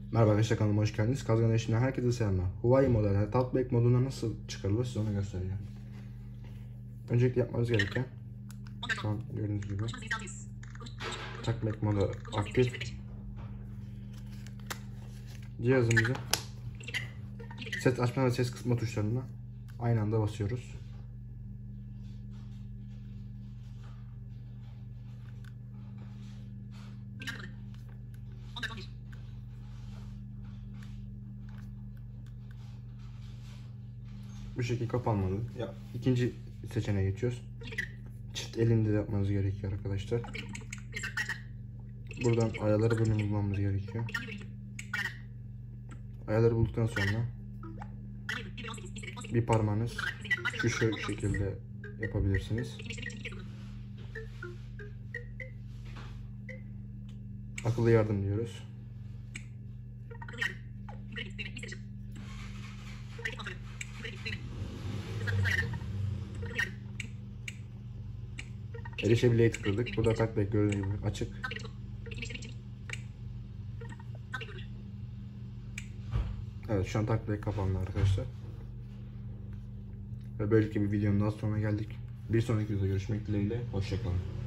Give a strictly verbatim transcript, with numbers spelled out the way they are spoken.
Merhaba arkadaşlar, kanalıma hoş geldiniz. Kazgan eşinden herkese selamlar. Huawei model Talkback moduna nasıl çıkarılır size onu göstereceğim. Öncelikle yapmanız gereken, şu an gördüğünüz gibi Talkback modu aktif. Cihazımızı ses açma ve ses kısma tuşlarına aynı anda basıyoruz. Bu şekilde kapanmalı. Ya, ikinci seçeneğe geçiyoruz. Çift elinde de yapmanız gerekiyor arkadaşlar. Buradan ayarları bölümü bulmamız gerekiyor. Ayarları bulduktan sonra bir parmağınız şu şekilde yapabilirsiniz. Akıllı yardım diyoruz. Erişebilirliğe tıkladık. Burada Talkback gördüğünüz gibi açık. Evet, şu an Talkback kapandı arkadaşlar. Ve böylelikle bir videonun daha sonuna geldik. Bir sonraki videoda görüşmek dileğiyle. Hoşça kalın.